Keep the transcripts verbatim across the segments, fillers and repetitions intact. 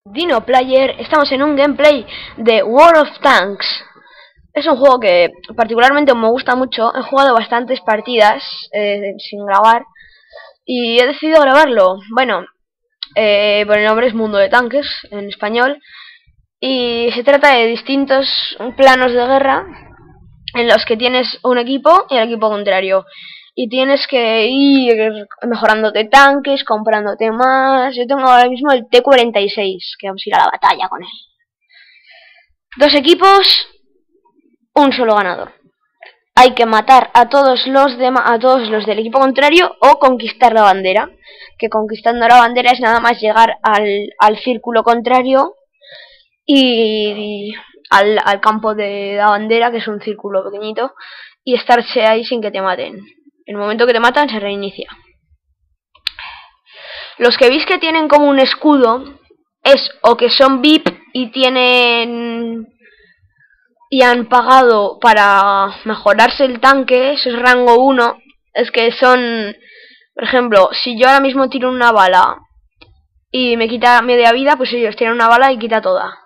Dino Player, estamos en un gameplay de World of Tanks. Es un juego que particularmente me gusta mucho. He jugado bastantes partidas eh, sin grabar y he decidido grabarlo. Bueno, eh, por el nombre es Mundo de Tanques en español, y se trata de distintos planos de guerra en los que tienes un equipo y el equipo contrario, y tienes que ir mejorándote tanques, comprándote más. Yo tengo ahora mismo el T cuarenta y seis, que vamos a ir a la batalla con él. Dos equipos, un solo ganador. Hay que matar a todos los de a todos los del equipo contrario o conquistar la bandera, que conquistando la bandera es nada más llegar al, al círculo contrario y, y al, al campo de la bandera, que es un círculo pequeñito, y estarse ahí sin que te maten. En el momento que te matan se reinicia. Los que veis que tienen como un escudo es o que son V I P y tienen y han pagado para mejorarse el tanque, eso es rango uno. Es que son, por ejemplo, si yo ahora mismo tiro una bala y me quita media vida, pues ellos tienen una bala y quita toda.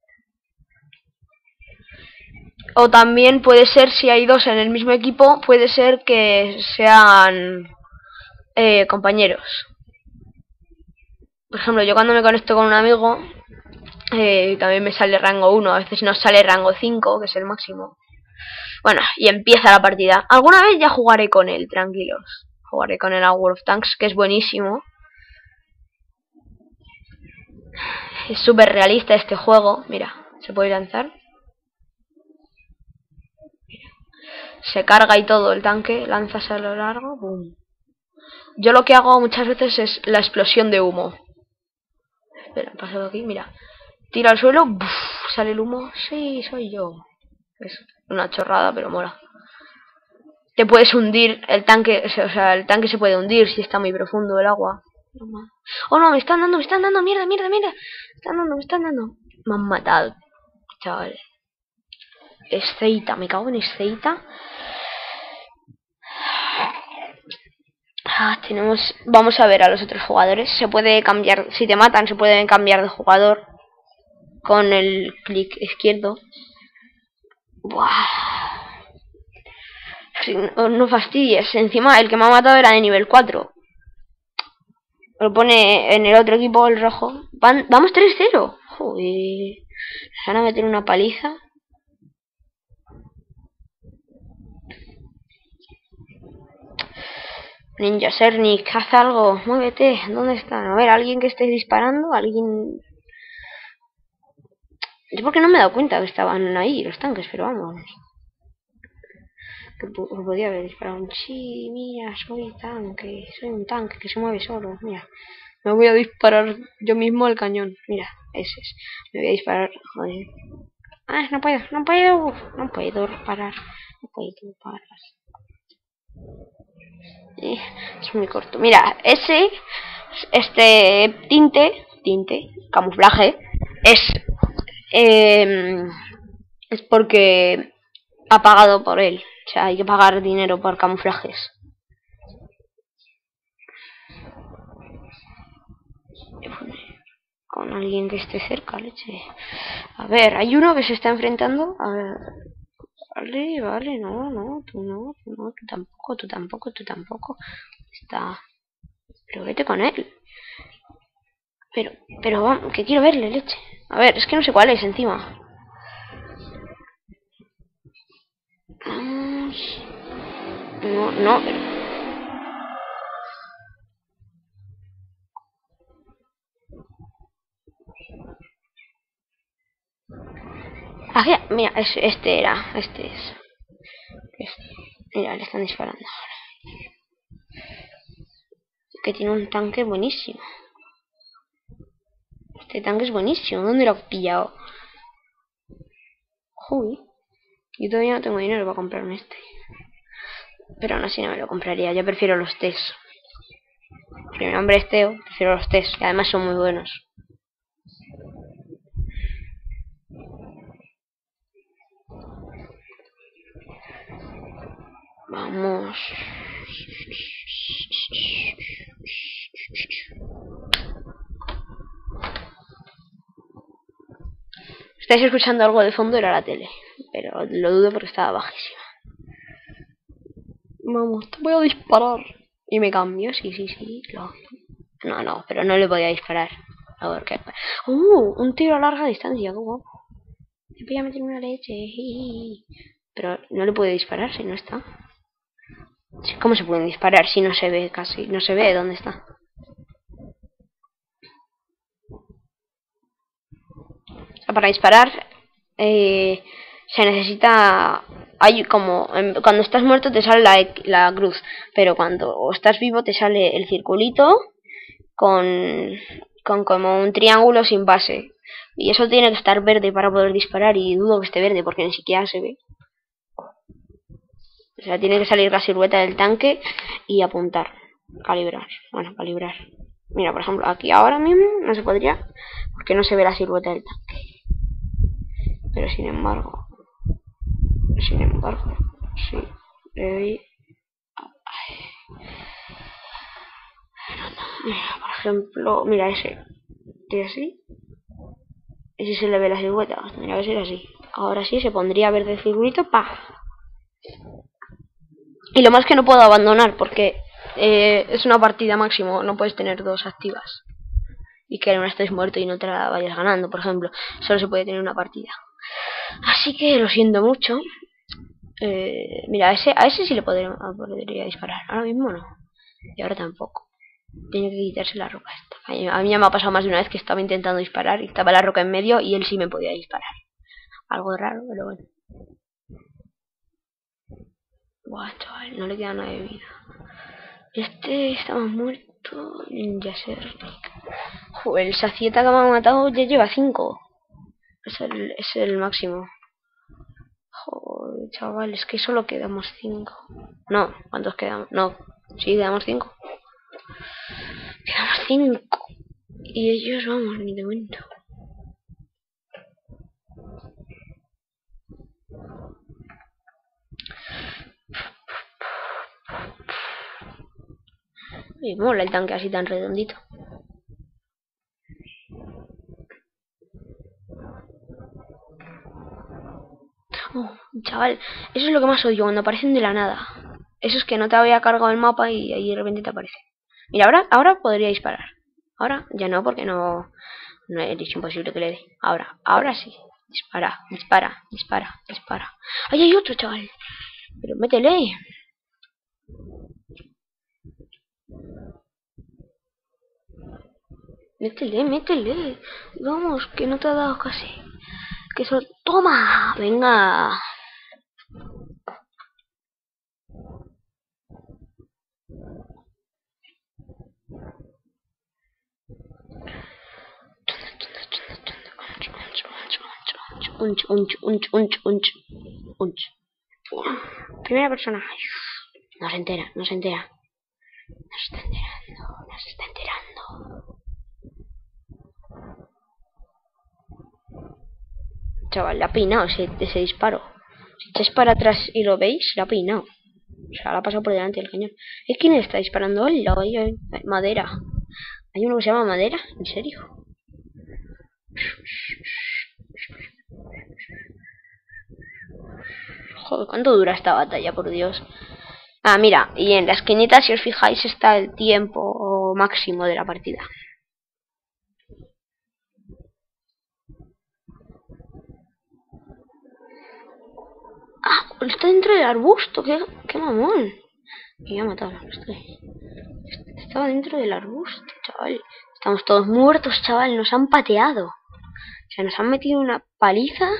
O también puede ser, si hay dos en el mismo equipo, puede ser que sean eh, compañeros. Por ejemplo, yo cuando me conecto con un amigo, eh, también me sale rango uno, a veces nos sale rango cinco, que es el máximo. Bueno, y empieza la partida. Alguna vez ya jugaré con él, tranquilos. Jugaré con él a World of Tanks, que es buenísimo. Es súper realista este juego. Mira, se puede lanzar. Se carga y todo el tanque, lanzas a lo largo, boom. Yo lo que hago muchas veces es la explosión de humo. Espera, paso de aquí, mira. Tira al suelo, ¡buf! Sale el humo. Sí, soy yo. Es una chorrada, pero mola. Te puedes hundir, el tanque, o sea, el tanque se puede hundir si está muy profundo el agua. Oh no, me están dando, me están dando, mierda, mierda, mierda. Me están dando, me están dando. Me han matado, chaval. Esceita, me cago en Esceita. Ah, tenemos, vamos a ver a los otros jugadores. Se puede cambiar, si te matan se pueden cambiar de jugador con el clic izquierdo. Buah. No, no fastidies. Encima el que me ha matado era de nivel cuatro. Lo pone en el otro equipo, el rojo. Van, vamos tres cero. Joder. Se van a meter una paliza. Ninja Sernik, haz algo. Muévete. ¿Dónde están? A ver, alguien que esté disparando. Alguien... Yo porque no me he dado cuenta que estaban ahí los tanques, pero vamos. Que podía haber disparado. Sí, mira, soy tanque. Soy un tanque que se mueve solo. Mira. Me voy a disparar yo mismo al cañón. Mira, ese es. Me voy a disparar. Joder. Ah, no puedo, no puedo. No puedo parar. No puedo parar. Eh, es muy corto. Mira, ese, este tinte, tinte, camuflaje, es, eh, es porque ha pagado por él. O sea, hay que pagar dinero por camuflajes. Con alguien que esté cerca, leche. A ver, hay uno que se está enfrentando. A ver. Vale, vale, no, no, tú no, tú no, tú tampoco, tú tampoco, tú tampoco. Está. Pero vete con él. Pero, pero vamos, que quiero verle, leche. A ver, es que no sé cuál es encima. Vamos. No, no, pero... Ah, ya, mira, es, este era, este es. Este. Mira, le están disparando ahora. Que tiene un tanque buenísimo. Este tanque es buenísimo. ¿Dónde lo he pillado? Uy. Yo todavía no tengo dinero para comprarme este. Pero aún así no me lo compraría. Yo prefiero los test. Mi nombre es Teo. Prefiero los test. Y además son muy buenos. Vamos. estáis escuchando algo de fondo, era la tele. Pero lo dudo porque estaba bajísima. Vamos, te voy a disparar. Y me cambio, sí, sí, sí. Lo... No, no, pero no le podía disparar. A ver qué. ¡Uh! Un tiro a larga distancia, qué guapo. Me voy a meter una leche. Pero no le puede disparar si no está. ¿Cómo se pueden disparar si no se ve casi? No se ve dónde está. Para disparar eh, se necesita, hay como cuando estás muerto te sale la, la cruz, pero cuando estás vivo te sale el circulito con, con como un triángulo sin base, y eso tiene que estar verde para poder disparar, y dudo que esté verde porque ni siquiera se ve. O sea, tiene que salir la silueta del tanque y apuntar, calibrar, bueno, calibrar. Mira, por ejemplo, aquí ahora mismo no se podría porque no se ve la silueta del tanque. Pero sin embargo, sin embargo, sí, le doy. Mira, por ejemplo, mira ese, ¿tiene así? Ese se le ve la silueta, tendría que ser así. Ahora sí se pondría verde el circulito, pa. Y lo más que no puedo abandonar porque eh, es una partida máximo, no puedes tener dos activas. Y que una estés muerto y no te la vayas ganando, por ejemplo, solo se puede tener una partida. Así que lo siento mucho. Eh, mira, a ese, a ese sí le podría, podría disparar. Ahora mismo no. Y ahora tampoco. Tiene que quitarse la roca esta. A mí ya me ha pasado más de una vez que estaba intentando disparar y estaba la roca en medio y él sí me podía disparar. Algo raro, pero bueno. Buah, chaval, no le queda nada de vida. Este estaba muerto. Ninja Serpic. Joder, el sacieta que me ha matado ya lleva cinco. Es el, es el máximo. Joder, chaval, es que solo quedamos cinco. No, ¿cuántos quedamos? No, sí, quedamos cinco. Quedamos cinco. Y ellos, vamos, ni de momento. Me mola el tanque así tan redondito. Oh, chaval, eso es lo que más odio cuando aparecen de la nada. Eso es que no te había cargado el mapa y ahí de repente te aparece. Mira, ahora, ahora podría disparar. Ahora ya no, porque no, no es imposible que le dé. Ahora, ahora sí. Dispara, dispara, dispara, dispara. ¡Ay, hay otro, chaval! Pero métele. Métele, métele. Vamos, que no te ha dado casi. Que eso... ¡Toma! Venga. Unch, unch, unch, unch, unch, unch. Primera persona. No se entera, no se entera. No se está enterando, no se está enterando. Chaval, la ha peinado ese, ese disparo. Si echáis para atrás y lo veis, la ha peinado. O sea, la ha pasado por delante del cañón. ¿Y quién está disparando? ¡Hola! Madera. ¿Hay uno que se llama Madera? ¿En serio? Joder, ¿cuánto dura esta batalla, por Dios? Ah, mira, y en la esquinita, si os fijáis, está el tiempo máximo de la partida. Ah, está dentro del arbusto, qué, qué mamón. Me voy a matar, estoy. Estaba dentro del arbusto, chaval. Estamos todos muertos, chaval, nos han pateado. O sea, nos han metido una paliza.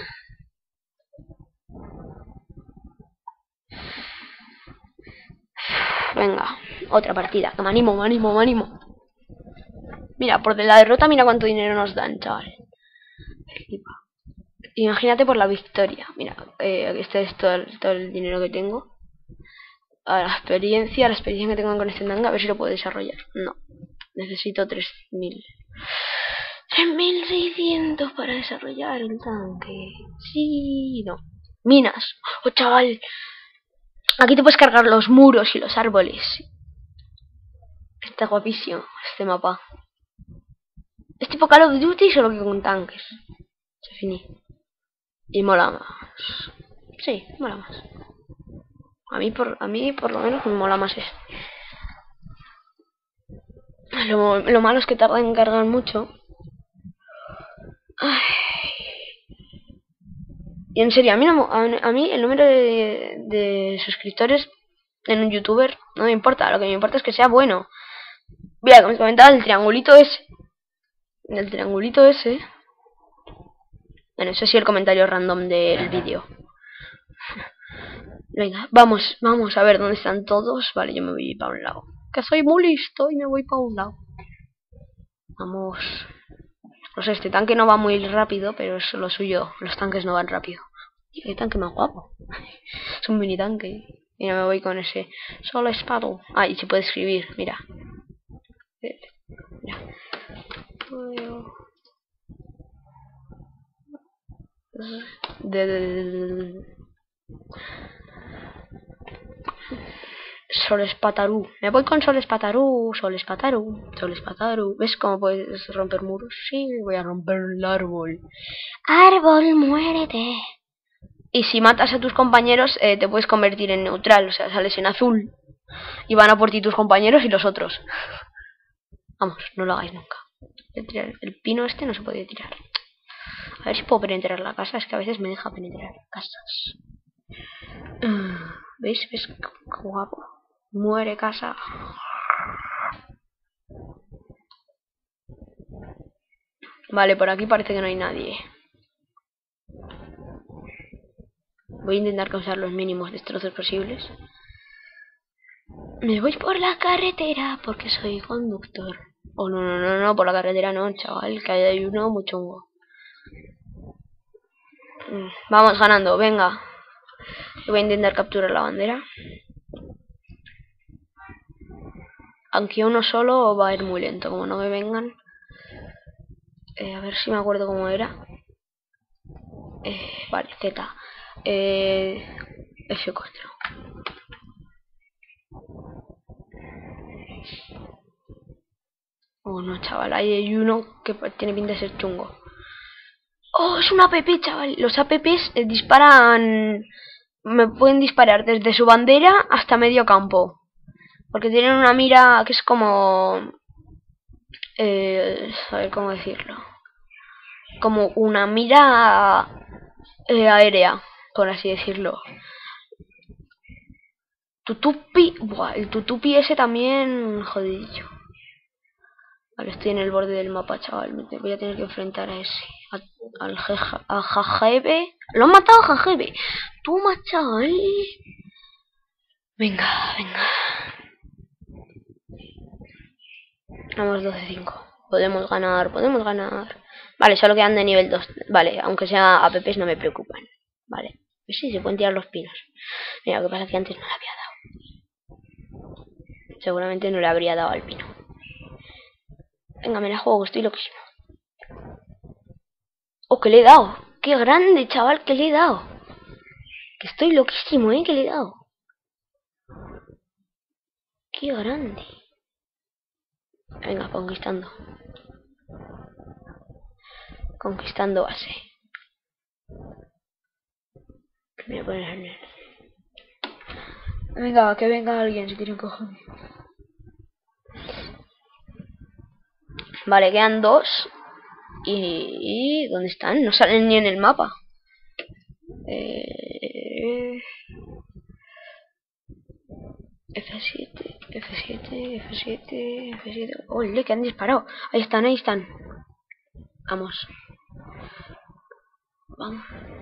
Venga, otra partida, que me animo, me animo, me animo. Mira, por la derrota mira cuánto dinero nos dan, chaval. Imagínate por la victoria. Mira, eh, este es todo el, todo el dinero que tengo. A la experiencia, la experiencia que tengo con este tanque, a ver si lo puedo desarrollar. No, necesito tres mil. tres mil seiscientos para desarrollar el tanque. Sí, no. Minas. Oh, chaval. Aquí te puedes cargar los muros y los árboles. Está guapísimo este mapa. Es tipo Call of Duty, solo que con tanques. Se finí. Y mola más. Sí, mola más. A mí por, a mí por lo menos me mola más este. Lo, lo malo es que tarda en cargar mucho. Ay. Y en serio, a mí, no, a, a mí el número de, de suscriptores en un youtuber no me importa. Lo que me importa es que sea bueno. Mira, como comentaba, el triangulito ese. El triangulito ese. Bueno, ese sí el comentario random del vídeo. Venga, vamos, vamos a ver dónde están todos. Vale, yo me voy para un lado. Que soy muy listo y me voy para un lado. Vamos. No sé, este tanque no va muy rápido, pero es lo suyo. Los tanques no van rápido. Qué tanque más guapo. Es un mini tanque. Mira, me voy con ese. Solo espado. Ah, y se puede escribir, mira. Mira. De, de, de, de. Solespatarú. Me voy con Solespatarú, Solespatarú, Solespatarú. ¿Ves cómo puedes romper muros? Sí, voy a romper el árbol. ¡Árbol, muérete! Y si matas a tus compañeros, eh, te puedes convertir en neutral. O sea, sales en azul. Y van a por ti tus compañeros y los otros. Vamos, no lo hagáis nunca. El pino este no se puede tirar. A ver si puedo penetrar la casa. Es que a veces me deja penetrar casas. ¿Veis? ¿Ves? Qué guapo. Muere casa. Vale, por aquí parece que no hay nadie. Voy a intentar causar los mínimos destrozos posibles. Me voy por la carretera porque soy conductor. Oh, no, no, no, no, por la carretera no, chaval, que hay uno muy chungo. Vamos ganando, venga. Voy a intentar capturar la bandera. Aunque uno solo va a ir muy lento, como no me vengan. Eh, a ver si me acuerdo cómo era. Eh, vale, Z. Eh, F cuatro. Oh no, chaval, ahí hay uno que tiene pinta de ser chungo. Oh, es una A P P, chaval. Los A P Ps eh, disparan... Me pueden disparar desde su bandera hasta medio campo. Porque tienen una mira que es como... Eh, a ver cómo decirlo. Como una mira eh, aérea, por así decirlo. Tutupi... Buah, el tutupi ese también... Jodidillo. Vale, estoy en el borde del mapa, chaval. Me voy a tener que enfrentar a ese. A, al jeja, a Jajebe. Lo han matado a Jajebe. Toma, chaval. Venga, venga. Vamos doce cinco. Podemos ganar, podemos ganar. Vale, solo quedan de nivel dos. Vale, aunque sea A P Ps no me preocupan. Vale. Pues sí, se pueden tirar los pinos. Mira, lo que pasa es que antes no le había dado. Seguramente no le habría dado al pino. Venga, me la juego, estoy loquísimo. Oh, que le he dado. Qué grande, chaval, que le he dado. Que estoy loquísimo, eh, que le he dado. Qué grande. Venga, conquistando. Conquistando base. Me voy a poner en el... Venga, que venga alguien si quieren cojones. Vale, quedan dos. ¿Y dónde están? No salen ni en el mapa. Eh... F siete, F siete, F siete, F siete. ¡Ole, que han disparado! Ahí están, ahí están. Vamos. Vamos.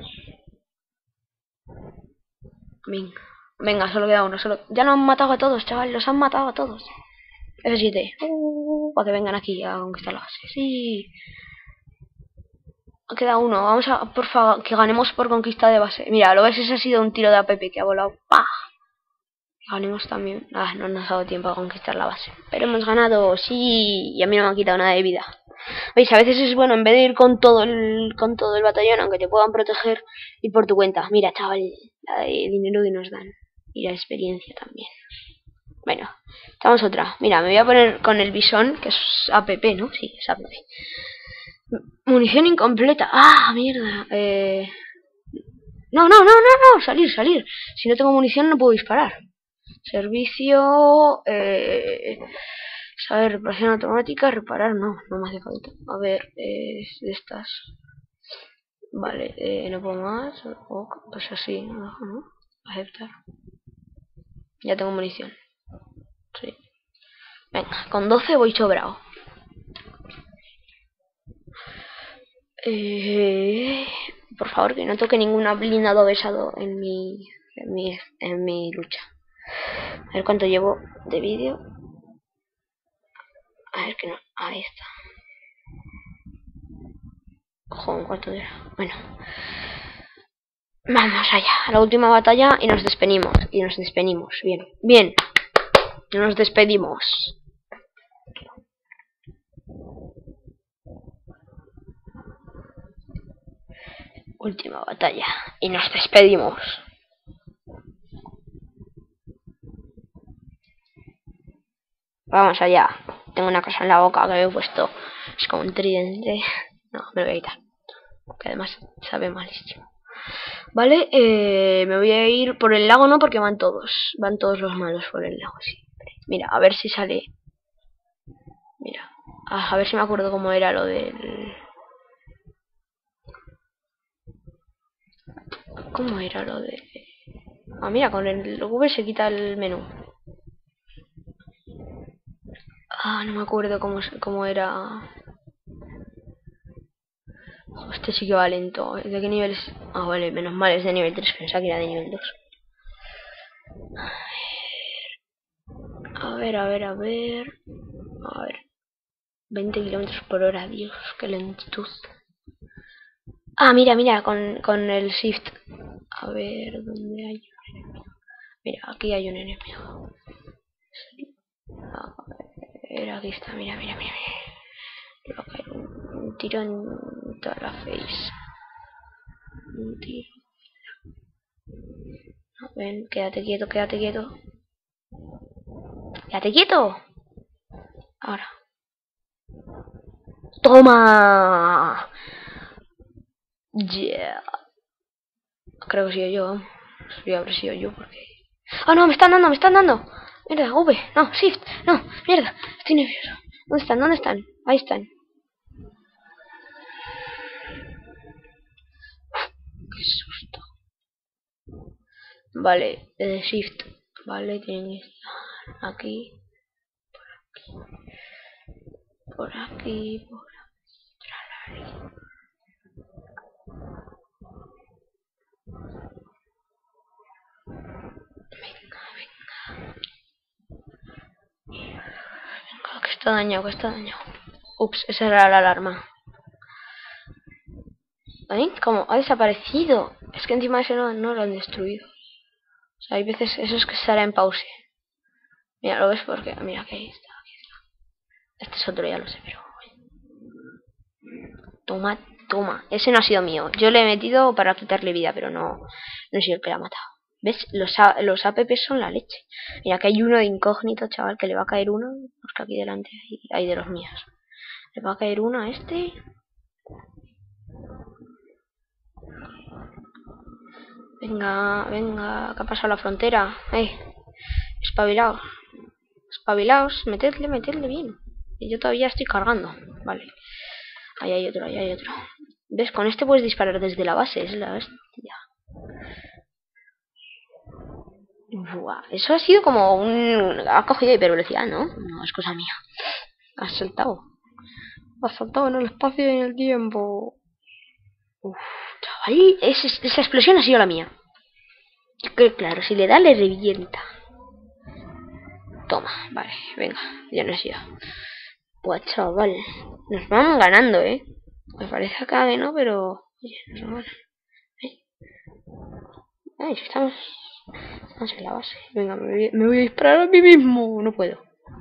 Venga. Venga, solo queda uno. Solo... Ya lo han matado a todos, chaval. Los han matado a todos. F siete. Uh, para que vengan aquí a conquistar la base. Sí. Queda uno. Vamos a, por favor, que ganemos por conquista de base. Mira, lo ves, ese ha sido un tiro de A P P que ha volado. ¡Pah! Ganemos también. Ah, no nos ha dado tiempo a conquistar la base. Pero hemos ganado, sí. Y a mí no me han quitado nada de vida. ¿Veis? A veces es bueno, en vez de ir con todo el con todo el batallón, aunque te puedan proteger, ir por tu cuenta. Mira, chaval, la de dinero que nos dan. Y la experiencia también. Bueno, echamos otra. Mira, me voy a poner con el bisón, que es A P P, ¿no? Sí, es A P P. Munición incompleta. Ah, mierda. Eh... No, no, no, no, no, salir, salir. Si no tengo munición no puedo disparar. Servicio... Eh... Saber, reparación automática, reparar, no, no me hace falta. A ver, eh, de estas. Vale, eh, no puedo más. Oh, pues así, no, no. Aceptar. Ya tengo munición. Sí. Venga, con doce voy sobrado. Eh, por favor, que no toque ningún blindado besado en mi, en mi, en mi lucha. A ver cuánto llevo de vídeo. A ver que no, ahí está. Joder, ¿cuánto era? Bueno. Vamos allá, a la última batalla y nos despedimos. Y nos despedimos, bien, bien. Nos despedimos. Última batalla y nos despedimos. Vamos allá. Tengo una cosa en la boca que me he puesto. Es como un tridente. No, me lo voy a quitar. Que además sabe malísimo. Vale, eh, me voy a ir por el lago, no, porque van todos. Van todos los malos por el lago siempre. Mira, a ver si sale. Mira, a, a ver si me acuerdo cómo era lo del... ¿Cómo era lo de...? Ah, mira, con el V se quita el menú. Ah, no me acuerdo cómo, cómo era... Este sí que va lento. ¿De qué nivel es? Ah, vale, menos mal, es de nivel tres. Pensaba que era de nivel dos. A ver, a ver, a ver... A ver... veinte kilómetros por hora, Dios, qué lentitud. Ah, mira, mira, con, con el shift. A ver, ¿dónde hay un enemigo? Mira, aquí hay un enemigo. A ver, aquí está, mira, mira, mira. Le va a caer un, un tiro en toda la face. Un tiro. Ven, quédate quieto, quédate quieto. ¡Quédate quieto! Ahora. ¡Toma! Yeah. Creo que he sido yo. Sí, habré sido yo porque... ¡Ah, no! ¡Me están dando! ¡Me están dando! Mierda, V. No, Shift. No, mierda. Estoy nervioso. ¿Dónde están? ¿Dónde están? Ahí están. Qué susto. Vale, eh, Shift. Vale, tienen que estar aquí. Por aquí. Por aquí. Venga, venga. Venga, que está dañado, que está dañado. Ups, esa era la alarma. ¿Ven? Como ha desaparecido. Es que encima ese no, no lo han destruido. O sea, hay veces eso es que estará en pause. Mira, lo ves porque... Mira, que ahí está, aquí está. Este es otro, ya lo sé, pero... Toma, toma. Ese no ha sido mío. Yo le he metido para quitarle vida, pero no, no he sido el que la ha matado. ¿Ves? Los, a los A P P son la leche. Mira, que hay uno de incógnito, chaval, que le va a caer uno. Porque aquí delante hay, hay de los míos. Le va a caer uno a este. Venga, venga, que ha pasado la frontera. Eh, espabilaos. Espabilaos, metedle, metedle bien. Y yo todavía estoy cargando. Vale. Ahí hay otro, ahí hay otro. ¿Ves? Con este puedes disparar desde la base. Es la bestia. Buah, eso ha sido como un... Ha cogido hipervelocidad, ¿no? No, es cosa mía. Has saltado. Has saltado en el espacio y en el tiempo. Uf, chaval. Esa, esa explosión ha sido la mía. Que claro, si le da, le revienta. Toma, vale, venga. Ya no he sido. Pues chaval. Nos van ganando, ¿eh? Me parece acá que no, pero... Oye, nos van ganando. Ay, estamos... Estamos en la base. Venga, me voy, me voy a disparar a mí mismo. No puedo.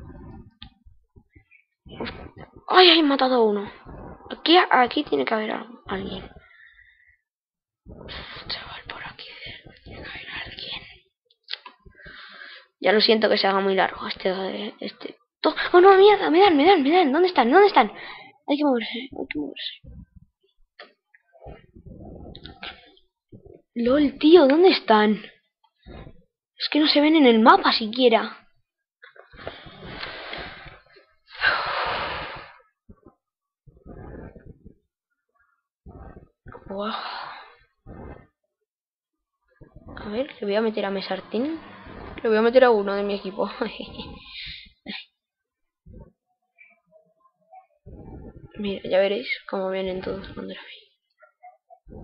Ay, ay, he matado a uno. Aquí, aquí tiene que haber alguien. Chaval, por aquí tiene que haber alguien. Ya lo siento que se haga muy largo este... este. Oh, no, mierda, me dan, me dan, me dan. ¿Dónde están? ¿Dónde están? Hay que moverse, hay que moverse. LOL, tío, ¿dónde están? Es que no se ven en el mapa siquiera. Wow. A ver, le voy a meter a Mesartín. Le voy a meter a uno de mi equipo. Mira, ya veréis cómo vienen todos contra mí.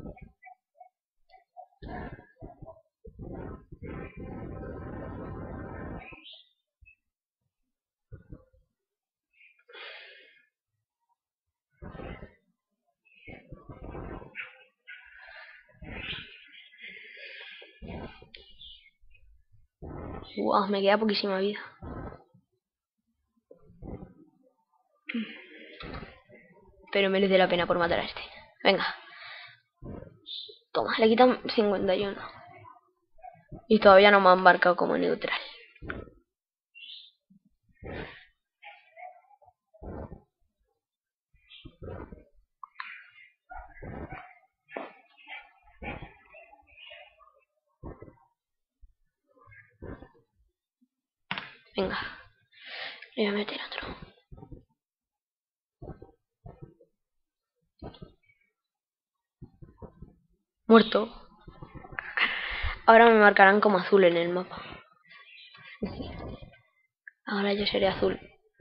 Wow, me queda poquísima vida. Pero merece la pena por matar a este. Venga. Toma, le quitan cincuenta y uno. Y todavía no me han marcado como neutral. Venga. Le voy a meter otro. Muerto. Ahora me marcarán como azul en el mapa. Ahora yo seré azul.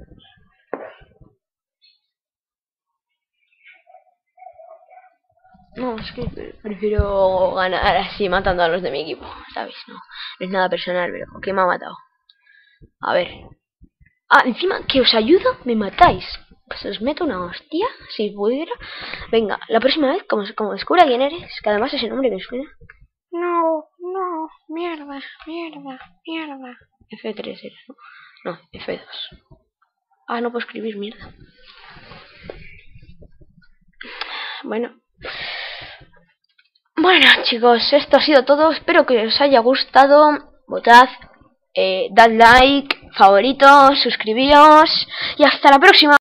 No, es que prefiero ganar así matando a los de mi equipo, ¿sabes? No, no es nada personal, pero ¿qué me ha matado? A ver. Ah, encima que os ayudo, me matáis. Pues os meto una hostia, si pudiera. Venga, la próxima vez, como, como descubra quién eres, que además ese nombre me suena. No, no, mierda, mierda, mierda. F tres era, ¿no? No, F dos. Ah, no puedo escribir mierda. Bueno. Bueno, chicos, esto ha sido todo. Espero que os haya gustado. Votad, eh, dad like, favoritos, suscribíos y hasta la próxima.